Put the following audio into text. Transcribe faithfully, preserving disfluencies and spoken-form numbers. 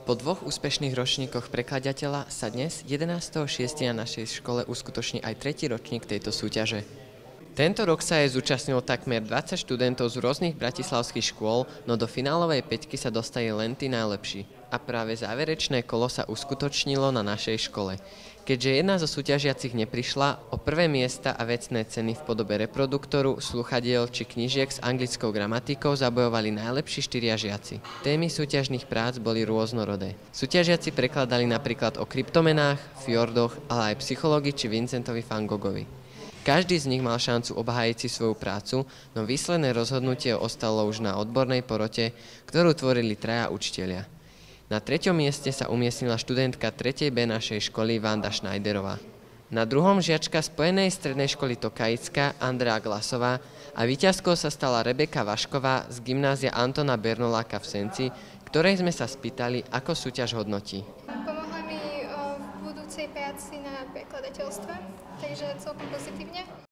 Po dvoch úspešných ročníkoch prekladateľa sa dnes, jedenásteho šiesteho na našej škole uskutoční aj tretí ročník tejto súťaže. Tento rok sa jej zúčastnilo takmer dvadsať študentov z rôznych bratislavských škôl, no do finálovej päťky sa dostali len tí najlepší. A práve záverečné kolo sa uskutočnilo na našej škole. Keďže jedna zo súťažiacich neprišla, o prvé miesta a vecné ceny v podobe reproduktoru, sluchadiel či knížiek s anglickou gramatikou zabojovali najlepší štyria žiaci. Témy súťažných prác boli rôznorodé. Súťažiaci prekladali napríklad o kryptomenách, fjordoch, ale aj psychológii či Vincentovi van Goghovi. Každý z nich mal šancu obhájiť si svoju prácu, no výsledné rozhodnutie ostalo už na odbornej porote, ktorú tvorili traja učitelia. Na treťom mieste sa umiestnila študentka tretej bé našej školy Vanda Schneiderová. Na druhom žiačka Spojenej strednej školy Tokajická Andrea Glasová a víťazkou sa stala Rebeka Vašková z gymnázia Antona Bernoláka v Senci, ktorej sme sa spýtali, ako súťaž hodnotí. Pomohla mi v budúcej práci na prekladateľstve, takže celkom pozitívne.